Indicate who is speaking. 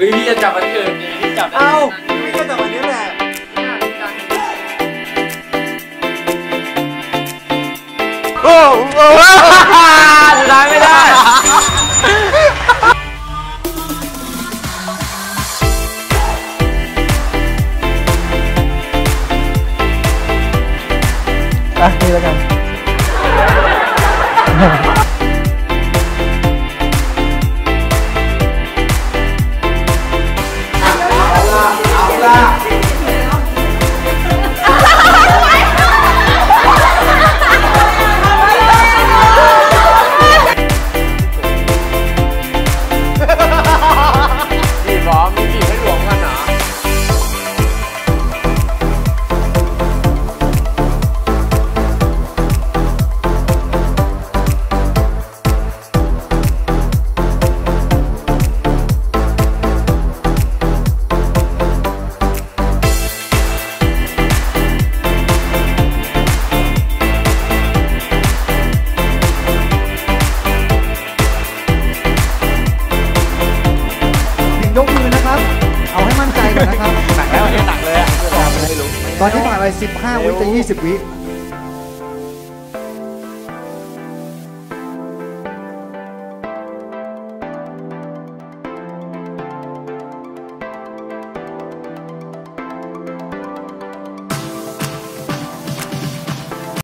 Speaker 1: พี่จะจับวันเกิดนี่พี่จับ
Speaker 2: เอ้าพี่ก็จับวันนี้แหละโอ้โหสุดท้ายไม่ได้นี่แล้วกันยกมือนะครับเอาให้มั่นใจก่อนนะครับหนักแล้วอันนี้หนักเลยอ่ะตอนที่ผ่านไป15 วิจะ20 วิ